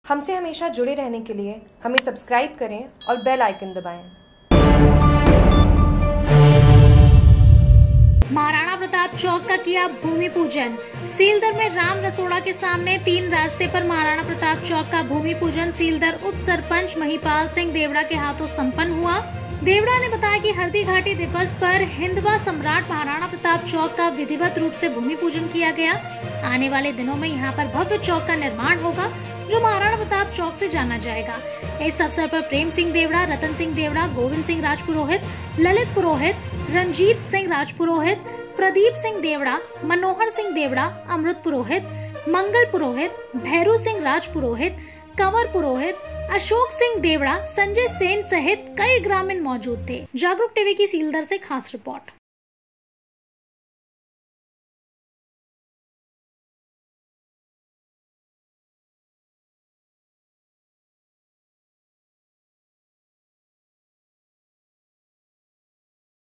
हमसे हमेशा जुड़े रहने के लिए हमें सब्सक्राइब करें और बेल आइकन दबाएं। महाराणा प्रताप चौक का किया भूमि पूजन। सीलदर में राम रसोड़ा के सामने 3 रास्ते पर महाराणा प्रताप चौक का भूमि पूजन सीलदर उप सरपंच महिपाल सिंह देवड़ा के हाथों संपन्न हुआ। देवड़ा ने बताया कि हल्दी घाटी दिवस पर हिंदवा सम्राट महाराणा प्रताप चौक का विधिवत रूप से भूमि पूजन किया गया। आने वाले दिनों में यहां पर भव्य चौक का निर्माण होगा जो महाराणा प्रताप चौक से जाना जाएगा। इस अवसर पर प्रेम सिंह देवड़ा, रतन सिंह देवड़ा, गोविंद सिंह राजपुरोहित, ललित पुरोहित, रंजीत सिंह राजपुरोहित, प्रदीप सिंह देवड़ा, मनोहर सिंह देवड़ा, अमृत पुरोहित, मंगल पुरोहित, भैरू सिंह राजपुरोहित, कंवर पुरोहित, अशोक सिंह देवड़ा, संजय सेन सहित कई ग्रामीण मौजूद थे। जागरूक टीवी की सीलदर से खास रिपोर्ट।